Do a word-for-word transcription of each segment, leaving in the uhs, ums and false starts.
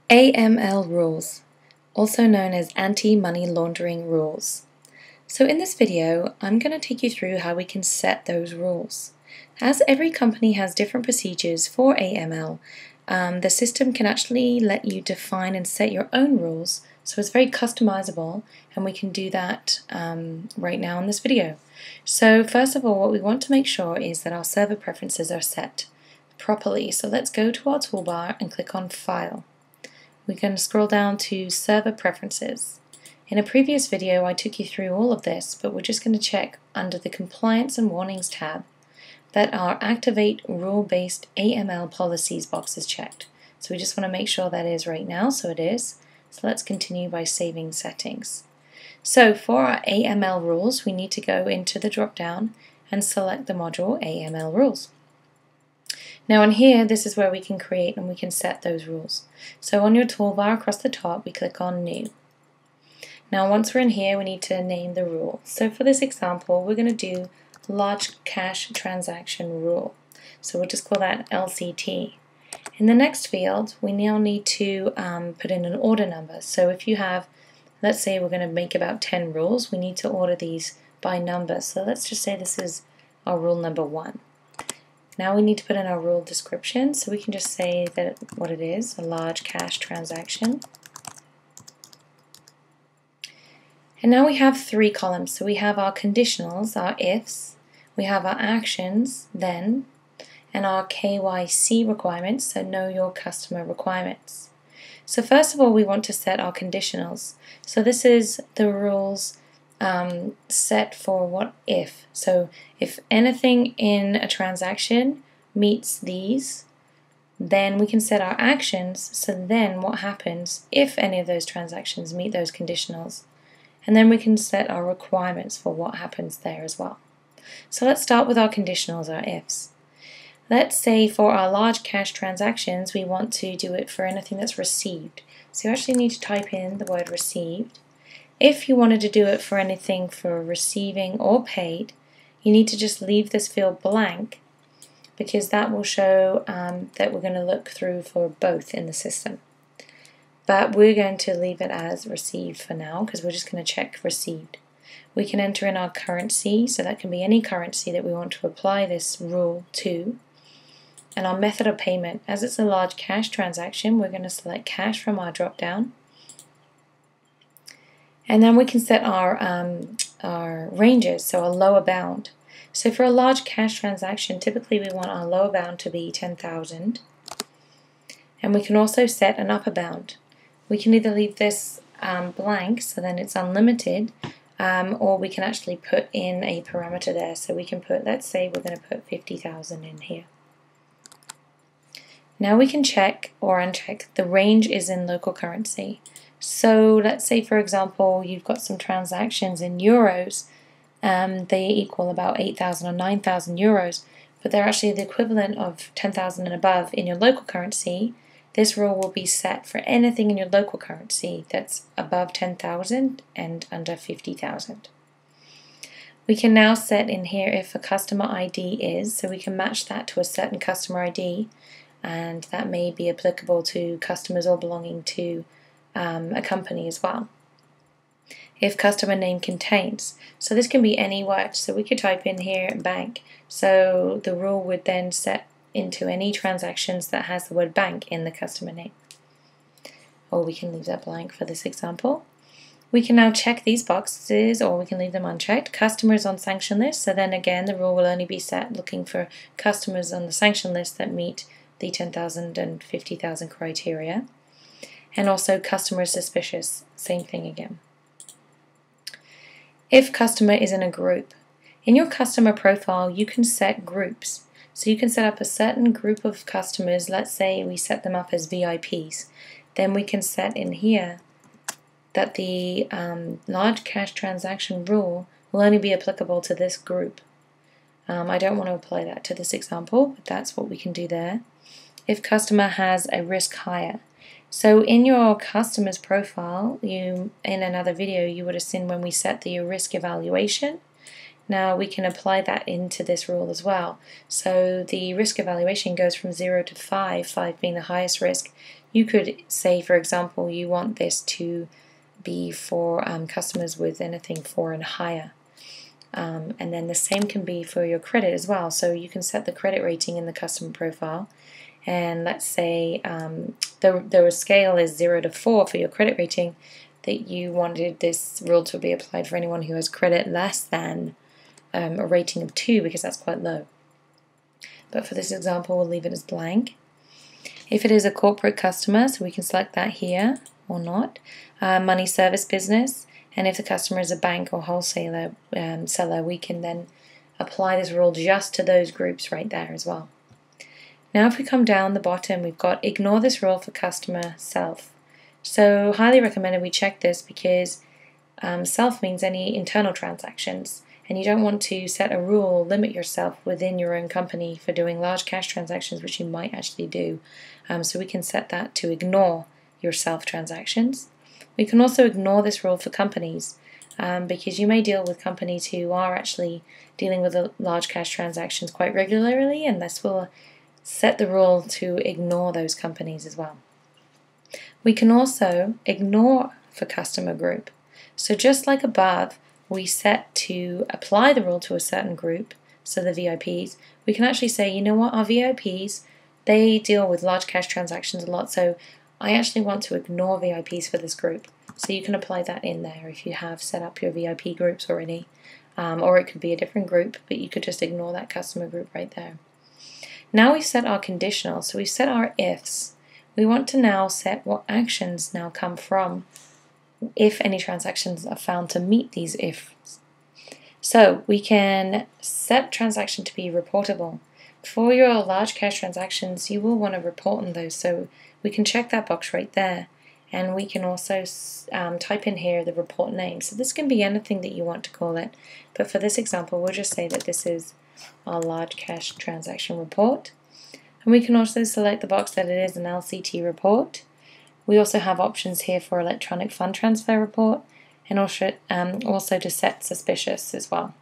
A M L rules, also known as anti-money laundering rules. So in this video, I'm going to take you through how we can set those rules. As every company has different procedures for A M L, um, the system can actually let you define and set your own rules, so it's very customizable, and we can do that um, right now in this video. So first of all, what we want to make sure is that our server preferences are set properly. So let's go to our toolbar and click on File. We're going to scroll down to Server Preferences. In a previous video I took you through all of this, but we're just going to check under the Compliance and Warnings tab that our Activate Rule-Based A M L Policies box is checked. So we just want to make sure that is right now, so it is. So let's continue by saving settings. So for our A M L rules, we need to go into the drop-down and select the module A M L Rules. Now in here, this is where we can create and we can set those rules. So on your toolbar across the top, we click on New. Now once we're in here, we need to name the rule. So for this example, we're going to do Large Cash Transaction Rule. So we'll just call that L C T. In the next field, we now need to um, put in an order number. So if you have, let's say we're going to make about ten rules, we need to order these by number. So let's just say this is our rule number one. Now we need to put in our rule description, so we can just say that what it is, a large cash transaction. And now we have three columns. So we have our conditionals, our ifs, we have our actions, then, and our K Y C requirements, so know your customer requirements. So first of all, we want to set our conditionals. So this is the rules Um, set for what if. So if anything in a transaction meets these, then we can set our actions, so then what happens if any of those transactions meet those conditionals. And then we can set our requirements for what happens there as well. So let's start with our conditionals, our ifs. Let's say for our large cash transactions, we want to do it for anything that's received. So you actually need to type in the word received. If you wanted to do it for anything for receiving or paid, you need to just leave this field blank, because that will show um, that we're going to look through for both in the system. But we're going to leave it as received for now, because we're just going to check received. We can enter in our currency, so that can be any currency that we want to apply this rule to. And our method of payment, as it's a large cash transaction, we're going to select cash from our drop down. And then we can set our, um, our ranges, so a lower bound. So for a large cash transaction, typically we want our lower bound to be ten thousand. And we can also set an upper bound. We can either leave this um, blank, so then it's unlimited, um, or we can actually put in a parameter there. So we can put, let's say we're going to put fifty thousand in here. Now we can check or uncheck the range is in local currency. So let's say, for example, you've got some transactions in euros, um, they equal about eight thousand or nine thousand euros, but they're actually the equivalent of ten thousand and above in your local currency. This rule will be set for anything in your local currency that's above ten thousand and under fifty thousand. We can now set in here if a customer I D is, so we can match that to a certain customer I D, and that may be applicable to customers or belonging to Um, a company as well. If customer name contains, so this can be any word, so we could type in here bank, so the rule would then set into any transactions that has the word bank in the customer name. Or we can leave that blank for this example. We can now check these boxes, or we can leave them unchecked. Customers on sanction list, so then again the rule will only be set looking for customers on the sanction list that meet the ten thousand and fifty thousand criteria. And also customer suspicious, same thing again. If customer is in a group, in your customer profile you can set groups. So you can set up a certain group of customers, let's say we set them up as V I Ps. Then we can set in here that the um, large cash transaction rule will only be applicable to this group. Um, I don't want to apply that to this example, but that's what we can do there. If customer has a risk higher. So in your customer's profile, you in another video you would have seen when we set the risk evaluation, Now we can apply that into this rule as well. So the risk evaluation goes from zero to five, five being the highest risk. You could say, for example, you want this to be for um, customers with anything four and higher. Um, and then the same can be for your credit as well. So you can set the credit rating in the customer profile. And let's say um, the, the scale is zero to four for your credit rating, that you wanted this rule to be applied for anyone who has credit less than um, a rating of two, because that's quite low. But for this example, we'll leave it as blank. If it is a corporate customer, so we can select that here or not. Uh, money service business, and if the customer is a bank or wholesaler um, seller, we can then apply this rule just to those groups right there as well. Now if we come down the bottom, we've got ignore this rule for customer self. So highly recommended we check this, because um, self means any internal transactions, and you don't want to set a rule, limit yourself within your own company for doing large cash transactions, which you might actually do. Um, so we can set that to ignore your self transactions. We can also ignore this rule for companies, um, because you may deal with companies who are actually dealing with large cash transactions quite regularly, and this will set the rule to ignore those companies as well. We can also ignore for customer group. So just like above, we set to apply the rule to a certain group, so the V I Ps, we can actually say, you know what, our V I Ps, they deal with large cash transactions a lot, so I actually want to ignore V I Ps for this group. So you can apply that in there if you have set up your V I P groups already. Um, or it could be a different group, but you could just ignore that customer group right there. Now we've set our conditional, so we've set our ifs. We want to now set what actions now come from if any transactions are found to meet these ifs. So we can set transaction to be reportable. For your large cash transactions, you will want to report on those, so we can check that box right there. And we can also um, type in here the report name. So this can be anything that you want to call it, but for this example, we'll just say that this is our large cash transaction report. And we can also select the box that it is an L C T report. We also have options here for electronic fund transfer report, and also, um, also to set suspicious as well.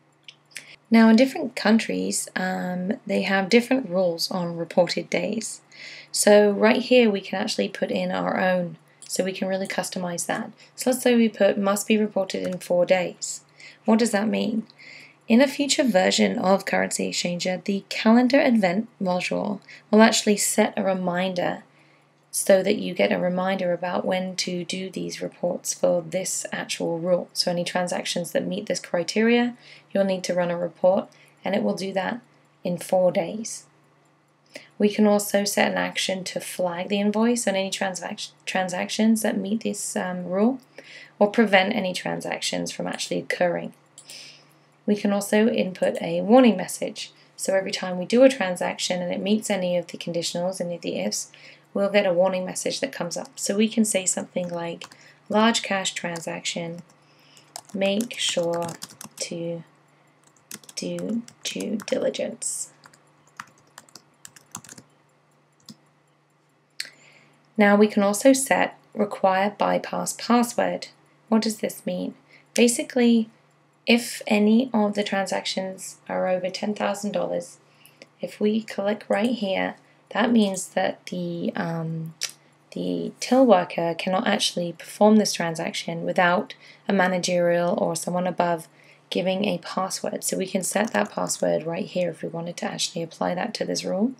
Now in different countries, um, they have different rules on reported days. So right here we can actually put in our own, so we can really customize that. So let's say we put must be reported in four days. What does that mean? In a future version of CurrencyXchanger, the calendar event module will actually set a reminder so that you get a reminder about when to do these reports for this actual rule. So any transactions that meet this criteria, you'll need to run a report, and it will do that in four days. We can also set an action to flag the invoice on any transac transactions that meet this um, rule, or prevent any transactions from actually occurring. We can also input a warning message. So every time we do a transaction and it meets any of the conditionals, any of the ifs, we'll get a warning message that comes up. So we can say something like, large cash transaction, make sure to do due diligence. Now we can also set require bypass password. What does this mean? Basically, if any of the transactions are over ten thousand dollars, if we click right here, that means that the um, the till worker cannot actually perform this transaction without a managerial or someone above giving a password. So we can set that password right here if we wanted to actually apply that to this rule.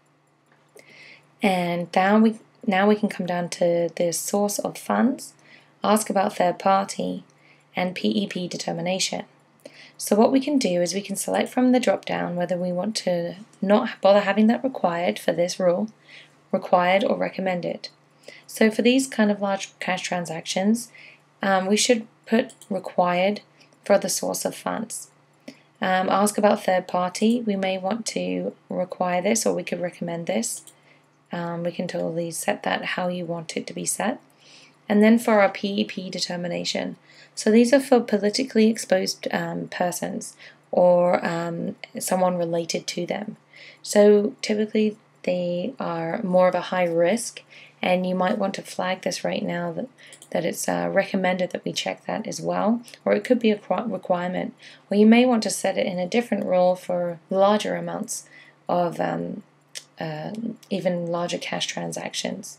And down we now we can come down to the source of funds, ask about third party, and P E P determination. So what we can do is we can select from the drop down whether we want to not bother having that required for this rule, required or recommended. So for these kind of large cash transactions, um, we should put required for the source of funds. Um, ask about third party, we may want to require this, or we could recommend this. Um, we can totally set that how you want it to be set. And then for our P E P determination, so these are for politically exposed um, persons or um, someone related to them. So typically they are more of a high risk, and you might want to flag this right now that, that it's uh, recommended that we check that as well, or it could be a requirement, or you may want to set it in a different rule for larger amounts of um, uh, even larger cash transactions.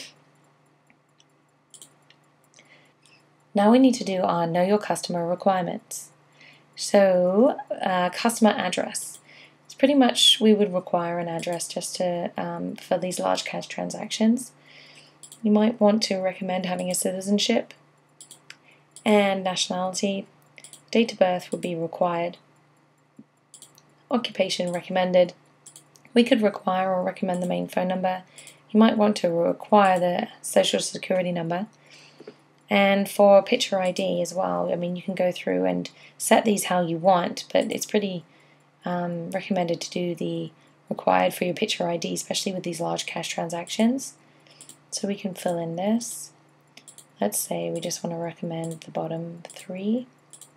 Now we need to do our Know Your Customer requirements. So, uh, customer address. It's pretty much, we would require an address just to um, for these large cash transactions. You might want to recommend having a citizenship and nationality. Date of birth would be required. Occupation recommended. We could require or recommend the main phone number. You might want to require the social security number. And for picture I D as well, I mean, you can go through and set these how you want, but it's pretty um, recommended to do the required for your picture I D, especially with these large cash transactions. So we can fill in this. Let's say we just want to recommend the bottom three.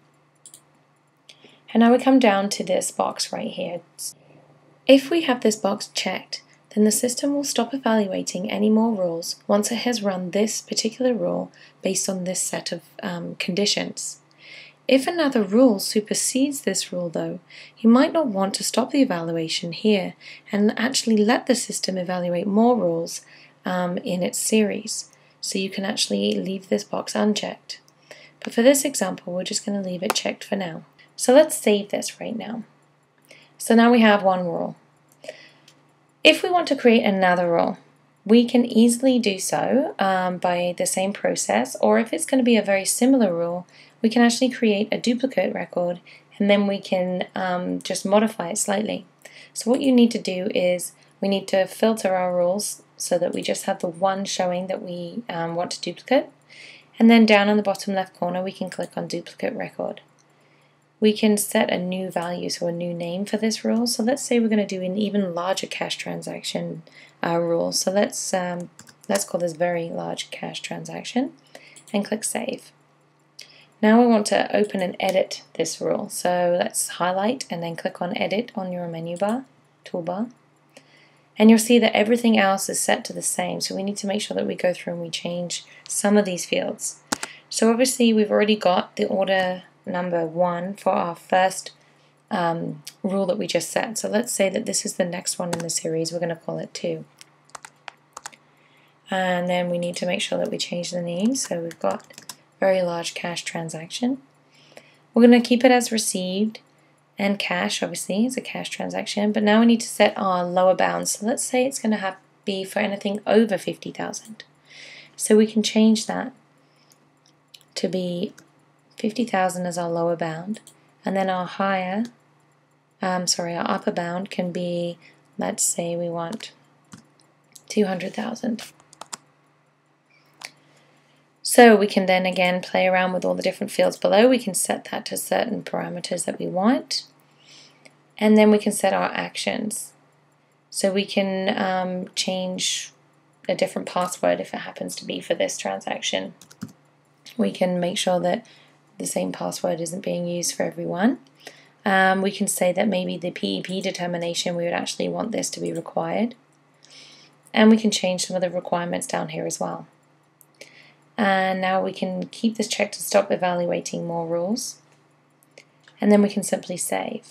And now we come down to this box right here. If we have this box checked, then the system will stop evaluating any more rules once it has run this particular rule based on this set of um, conditions. If another rule supersedes this rule, though, you might not want to stop the evaluation here and actually let the system evaluate more rules um, in its series. So you can actually leave this box unchecked. But for this example, we're just going to leave it checked for now. So let's save this right now. So now we have one rule. If we want to create another rule, we can easily do so um, by the same process, or if it's going to be a very similar rule, we can actually create a duplicate record and then we can um, just modify it slightly. So what you need to do is we need to filter our rules so that we just have the one showing that we um, want to duplicate, and then down on the bottom left corner we can click on duplicate record. We can set a new value, so a new name for this rule. So let's say we're going to do an even larger cash transaction uh, rule. So let's um, let's call this very large cash transaction and click Save. Now we want to open and edit this rule. So let's highlight and then click on Edit on your menu bar, toolbar. And you'll see that everything else is set to the same. So we need to make sure that we go through and we change some of these fields. So obviously we've already got the order number one for our first um, rule that we just set. So let's say that this is the next one in the series. We're going to call it two. And then we need to make sure that we change the name. So we've got very large cash transaction. We're going to keep it as received and cash, obviously, it's a cash transaction. But now we need to set our lower bound. So let's say it's going to have be for anything over fifty thousand. So we can change that to be fifty thousand as our lower bound, and then our higher, um, sorry, our upper bound can be, let's say we want two hundred thousand. So we can then again play around with all the different fields below. We can set that to certain parameters that we want, and then we can set our actions. So we can um, change a different password if it happens to be for this transaction. We can make sure that the same password isn't being used for everyone. Um, we can say that maybe the P E P determination, we would actually want this to be required. And we can change some of the requirements down here as well. And now we can keep this checked to stop evaluating more rules. And then we can simply save.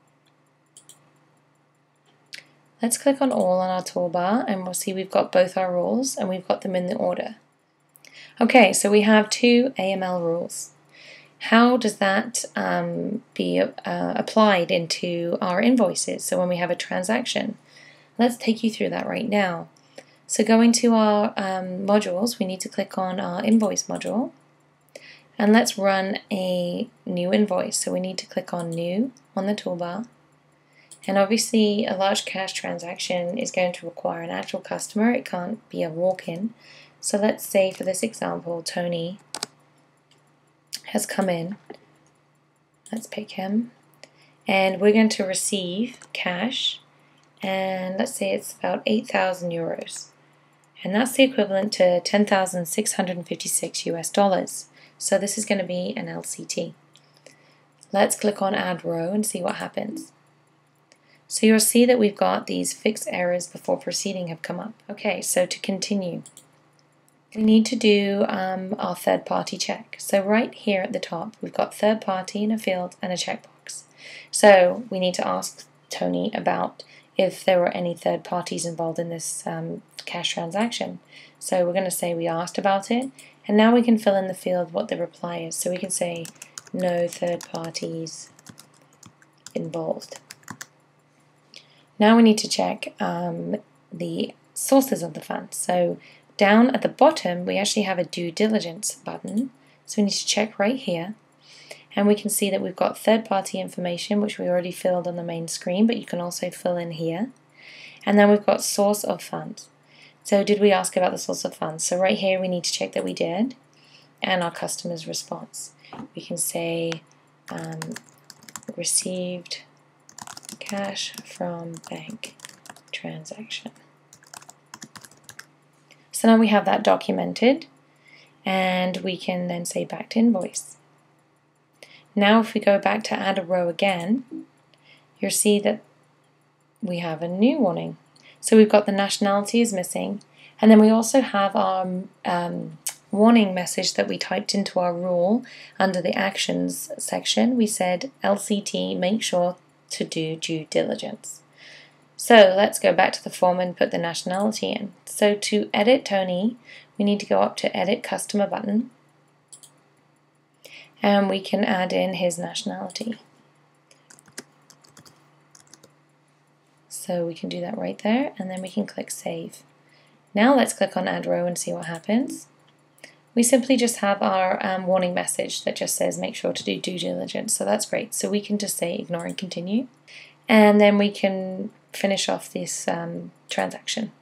Let's click on all on our toolbar and we'll see we've got both our rules and we've got them in the order. Okay, so we have two A M L rules. How does that um, be uh, applied into our invoices? So when we have a transaction, let's take you through that right now. So going to our um, modules, we need to click on our invoice module, and let's run a new invoice. So we need to click on New on the toolbar, and obviously a large cash transaction is going to require an actual customer. It can't be a walk-in. So let's say for this example, Tony has come in. Let's pick him, and we're going to receive cash, and let's say it's about eight thousand euros, and that's the equivalent to ten thousand six hundred fifty-six U S dollars. So this is going to be an L C T. Let's click on Add Row and see what happens. So you'll see that we've got these fixed errors before proceeding have come up. Okay, so to continue, we need to do um, our third party check. So right here at the top, we've got third party in a field and a checkbox. So we need to ask Tony about if there were any third parties involved in this um, cash transaction. So we're going to say we asked about it, and now we can fill in the field what the reply is. So we can say no third parties involved. Now we need to check um, the sources of the funds. So down at the bottom, we actually have a due diligence button. So we need to check right here. And we can see that we've got third-party information, which we already filled on the main screen, but you can also fill in here. And then we've got source of funds. So did we ask about the source of funds? So right here we need to check that we did, and our customer's response. We can say um, received cash from bank transaction. So now we have that documented, and we can then say back to invoice. Now if we go back to add a row again, you'll see that we have a new warning. So we've got the nationality is missing, and then we also have our um, warning message that we typed into our rule under the actions section. We said L C T, make sure to do due diligence. So let's go back to the form and put the nationality in. So to edit Tony, we need to go up to edit customer button, and we can add in his nationality. So we can do that right there, and then we can click save. Now let's click on add row and see what happens. We simply just have our um, warning message that just says make sure to do due diligence, so that's great. So we can just say ignore and continue, and then we can finish off this um, transaction.